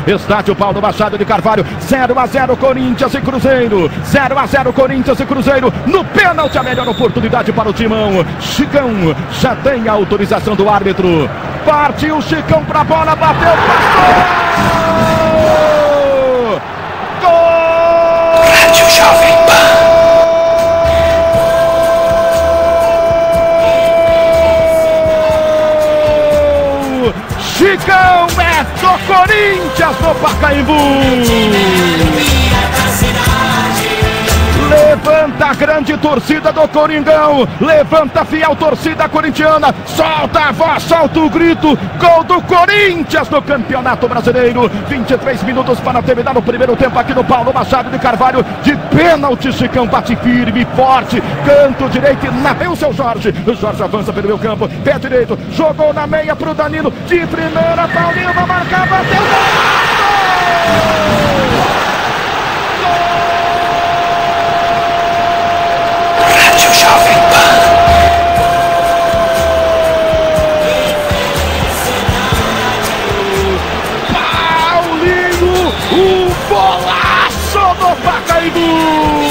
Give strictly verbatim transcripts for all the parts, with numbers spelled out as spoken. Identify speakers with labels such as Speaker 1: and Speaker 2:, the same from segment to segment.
Speaker 1: Estádio Paulo Machado de Carvalho, zero a zero Corinthians e Cruzeiro, zero a zero Corinthians e Cruzeiro, no pênalti a melhor oportunidade para o Timão. Chicão já tem a autorização do árbitro, partiu o Chicão para a bola, bateu, passou! Gol!
Speaker 2: Rádio Jovem Pan.
Speaker 1: Chicão é do Corinthians no Pacaembu. Levanta a grande torcida do Coringão, levanta a fiel torcida corintiana, solta a voz, solta o grito, gol do Corinthians no Campeonato Brasileiro. vinte e três minutos para terminar o primeiro tempo aqui no Paulo Machado de Carvalho, de pênalti. Chicão bate firme, forte, canto direito e na meia o seu Jorge. O Jorge avança pelo meu campo, pé direito, jogou na meia pro Danilo, de primeira, Paulinho vai marcar, bateu, gol!
Speaker 2: Jovem Pan.
Speaker 1: Paulinho, o golaço do Pacaembu.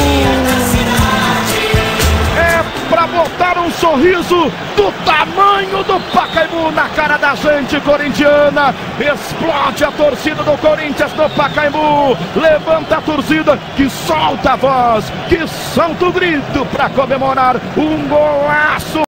Speaker 1: É pra botar um sorriso do tamanho do Pacaembu na cara da gente corintiana. Explode a torcida do Corinthians no Pacaembu. Levanta a torcida que solta a voz, que solta o grito para comemorar um golaço